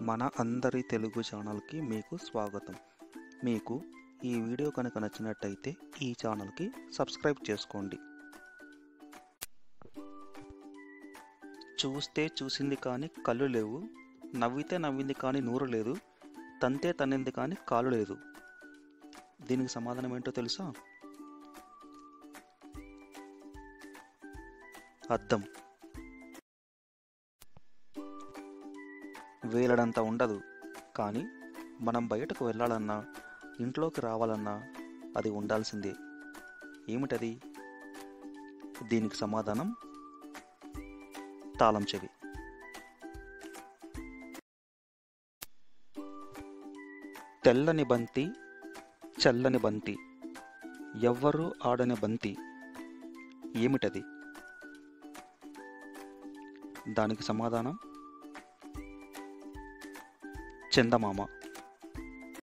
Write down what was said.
మన అందరి తెలుగు ఛానల్కి మీకు స్వాగతం. మీకు ఈ వీడియో కనుక నచ్చినట్టయితే ఈ ఛానల్కి సబ్స్క్రైబ్ చేసుకోండి. చూస్తే చూసింది కానీ కళ్ళు లేవు, నవ్వితే నవ్వింది కానీ నోరు లేదు, తంతే తన్నింది కానీ కాలు లేదు. దీనికి సమాధానం ఏంటో తెలుసా? అద్దం. వేలడంత ఉండదు, కానీ మనం బయటకు వెళ్ళాలన్నా ఇంట్లోకి రావాలన్నా అది ఉండాల్సిందే. ఏమిటది? దీనికి సమాధానం తాళం చెవి. తెల్లని బంతి, చల్లని బంతి, ఎవ్వరూ ఆడని బంతి, ఏమిటది? దానికి సమాధానం చందమామ.